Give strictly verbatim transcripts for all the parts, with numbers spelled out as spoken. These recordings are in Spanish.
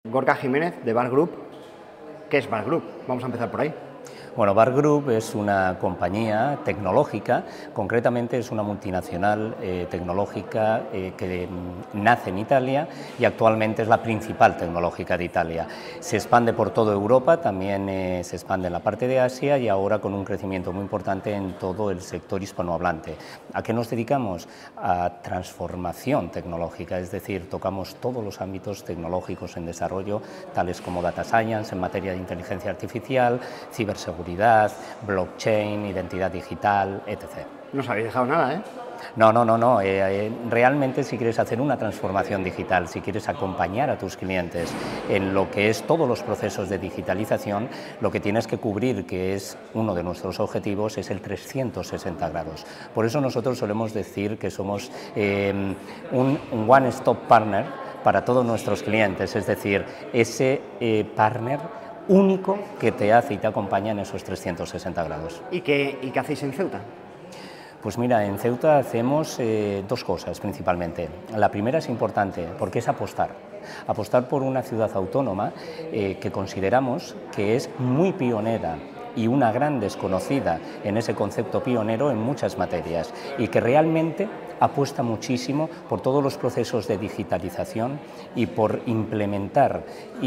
Gorka Jiménez, de Bar Group. ¿Qué es Bar Group? Vamos a empezar por ahí. Bueno, Bar Group es una compañía tecnológica, concretamente es una multinacional eh, tecnológica eh, que nace en Italia y actualmente es la principal tecnológica de Italia. Se expande por toda Europa, también eh, se expande en la parte de Asia y ahora con un crecimiento muy importante en todo el sector hispanohablante. ¿A qué nos dedicamos? A transformación tecnológica, es decir, tocamos todos los ámbitos tecnológicos en desarrollo, tales como data science en materia de inteligencia artificial, ciberseguridad, blockchain, identidad digital, etcétera. No os habéis dejado nada, ¿eh? No, no, no, no. Eh, eh, realmente si quieres hacer una transformación digital, si quieres acompañar a tus clientes en lo que es todos los procesos de digitalización, lo que tienes que cubrir, que es uno de nuestros objetivos, es el trescientos sesenta grados. Por eso nosotros solemos decir que somos eh, un, un one-stop partner para todos nuestros clientes, es decir, ese eh, partner único que te hace y te acompaña en esos trescientos sesenta grados. ¿Y qué, y qué hacéis en Ceuta? Pues mira, en Ceuta hacemos eh, dos cosas principalmente. La primera es importante porque es apostar. Apostar por una ciudad autónoma eh, que consideramos que es muy pionera y una gran desconocida en ese concepto pionero en muchas materias y que realmente apuesta muchísimo por todos los procesos de digitalización y por implementar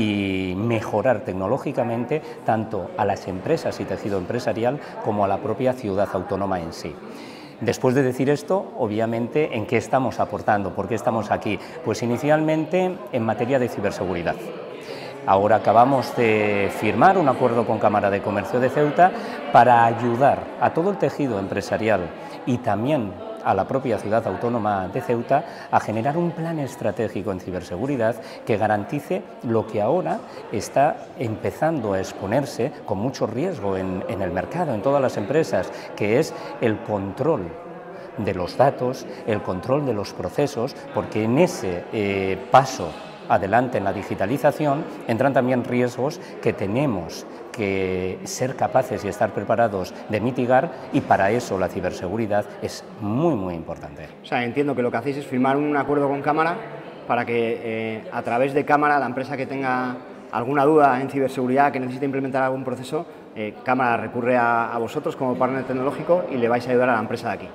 y mejorar tecnológicamente tanto a las empresas y tejido empresarial como a la propia ciudad autónoma en sí. Después de decir esto, obviamente, ¿en qué estamos aportando? ¿Por qué estamos aquí? Pues inicialmente en materia de ciberseguridad. Ahora acabamos de firmar un acuerdo con Cámara de Comercio de Ceuta para ayudar a todo el tejido empresarial y también a la propia ciudad autónoma de Ceuta a generar un plan estratégico en ciberseguridad que garantice lo que ahora está empezando a exponerse con mucho riesgo en, en el mercado, en todas las empresas, que es el control de los datos, el control de los procesos, porque en ese eh, paso adelante en la digitalización entran también riesgos que tenemos que ser capaces y estar preparados de mitigar, y para eso la ciberseguridad es muy muy importante. O sea, entiendo que lo que hacéis es firmar un acuerdo con Cámara para que eh, a través de Cámara, la empresa que tenga alguna duda en ciberseguridad, que necesite implementar algún proceso, eh, Cámara recurre a, a vosotros como partner tecnológico y le vais a ayudar a la empresa de aquí.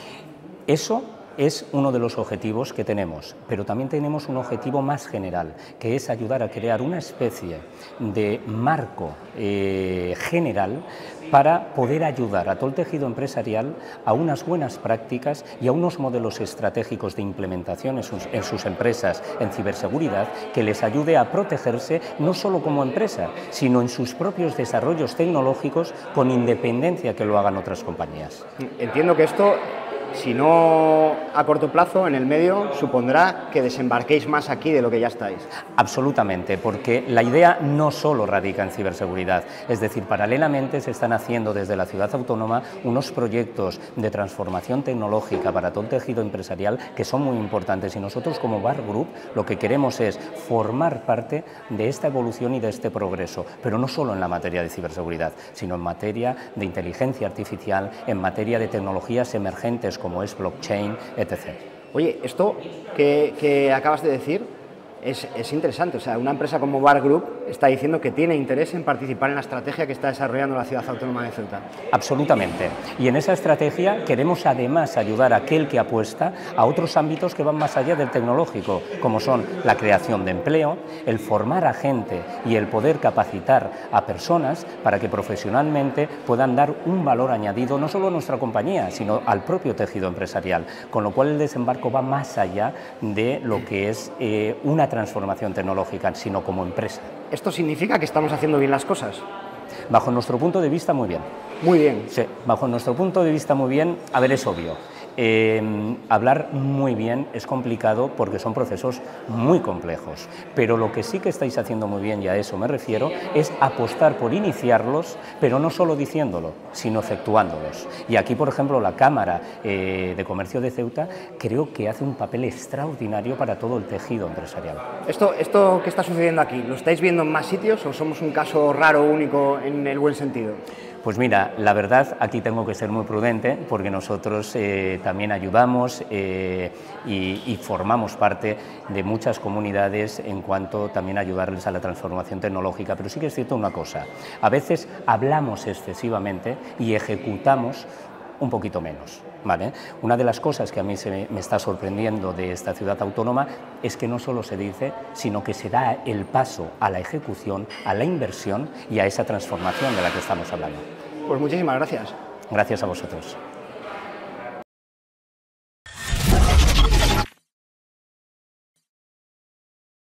Eso es uno de los objetivos que tenemos, pero también tenemos un objetivo más general, que es ayudar a crear una especie de marco eh, general para poder ayudar a todo el tejido empresarial a unas buenas prácticas y a unos modelos estratégicos de implementación en sus, en sus empresas en ciberseguridad que les ayude a protegerse no solo como empresa, sino en sus propios desarrollos tecnológicos con independencia que lo hagan otras compañías. Entiendo que esto, si no a corto plazo, en el medio, supondrá que desembarquéis más aquí de lo que ya estáis. Absolutamente, porque la idea no solo radica en ciberseguridad, es decir, paralelamente se están haciendo desde la ciudad autónoma unos proyectos de transformación tecnológica para todo el tejido empresarial que son muy importantes, y nosotros como Bar Group lo que queremos es formar parte de esta evolución y de este progreso, pero no solo en la materia de ciberseguridad, sino en materia de inteligencia artificial, en materia de tecnologías emergentes como es blockchain, etcétera. Oye, esto que, que acabas de decir es, es interesante. O sea, una empresa como Bar Group está diciendo que tiene interés en participar en la estrategia que está desarrollando la ciudad autónoma de Ceuta. Absolutamente. Y en esa estrategia queremos además ayudar a aquel que apuesta a otros ámbitos que van más allá del tecnológico, como son la creación de empleo, el formar a gente y el poder capacitar a personas para que profesionalmente puedan dar un valor añadido no solo a nuestra compañía, sino al propio tejido empresarial. Con lo cual el desembarco va más allá de lo que es eh, una transformación tecnológica, sino como empresa. ¿Esto significa que estamos haciendo bien las cosas? Bajo nuestro punto de vista, muy bien. Muy bien. Sí, bajo nuestro punto de vista, muy bien. A ver, es obvio. Eh, hablar muy bien es complicado porque son procesos muy complejos, pero lo que sí que estáis haciendo muy bien, y a eso me refiero, es apostar por iniciarlos, pero no solo diciéndolo, sino efectuándolos. Y aquí, por ejemplo, la Cámara eh, de Comercio de Ceuta creo que hace un papel extraordinario para todo el tejido empresarial. Esto, esto que está sucediendo aquí, ¿lo estáis viendo en más sitios o somos un caso raro, único, en el buen sentido? Pues mira, la verdad aquí tengo que ser muy prudente porque nosotros eh, también ayudamos eh, y, y formamos parte de muchas comunidades en cuanto también a ayudarles a la transformación tecnológica, pero sí que es cierto una cosa, a veces hablamos excesivamente y ejecutamos un poquito menos, ¿vale? Una de las cosas que a mí se me, me está sorprendiendo de esta ciudad autónoma es que no solo se dice, sino que se da el paso a la ejecución, a la inversión y a esa transformación de la que estamos hablando. Pues muchísimas gracias. Gracias a vosotros.